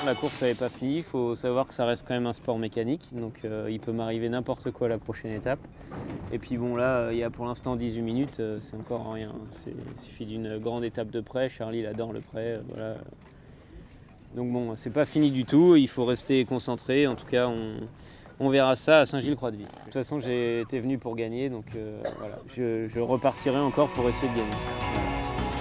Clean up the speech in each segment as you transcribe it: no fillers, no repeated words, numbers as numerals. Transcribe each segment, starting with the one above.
La course n'est pas finie, il faut savoir que ça reste quand même un sport mécanique, donc il peut m'arriver n'importe quoi à la prochaine étape. Et puis bon là, il y a pour l'instant 18 minutes, c'est encore rien. Il suffit d'une grande étape de près, Charlie il adore le près, voilà. Donc bon, c'est pas fini du tout, il faut rester concentré, en tout cas on verra ça à Saint-Gilles-Croix-de-Vie. De toute façon j'ai été venu pour gagner, donc voilà, je repartirai encore pour essayer de gagner. Voilà.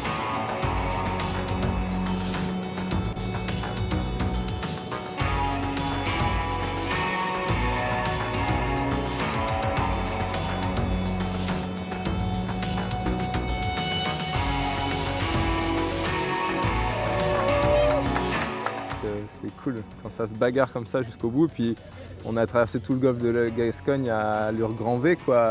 C'est cool quand ça se bagarre comme ça jusqu'au bout. Puis on a traversé tout le golfe de la Gascogne à allure grand V, quoi,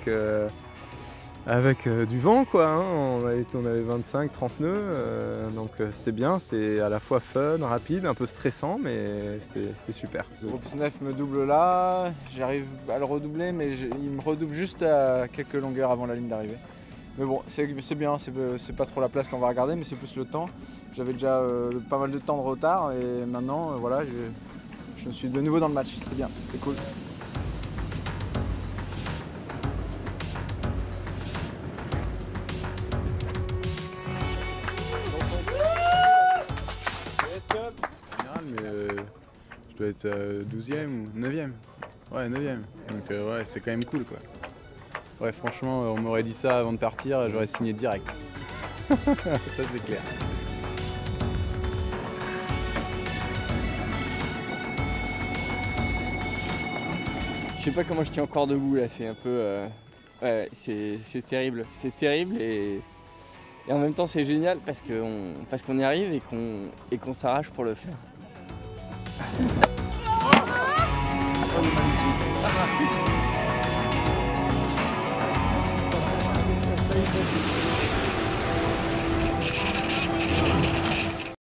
avec du vent, quoi. Hein. On avait 25-30 nœuds, donc c'était bien. C'était à la fois fun, rapide, un peu stressant, mais c'était super. Groupe 9 me double là, j'arrive à le redoubler, mais il me redouble juste à quelques longueurs avant la ligne d'arrivée. Mais bon, c'est bien, c'est pas trop la place qu'on va regarder, mais c'est plus le temps. J'avais déjà pas mal de temps de retard et maintenant, voilà, je suis de nouveau dans le match. C'est bien, c'est cool. Mais je dois être 12e ou 9e. Ouais, 9e. Donc ouais, c'est quand même cool, quoi. Ouais, franchement, on m'aurait dit ça avant de partir, j'aurais signé direct. Ça, c'est clair. Je sais pas comment je tiens encore debout là, c'est un peu... ouais, c'est terrible. C'est terrible et en même temps c'est génial parce qu'on y arrive et qu'on s'arrache pour le faire.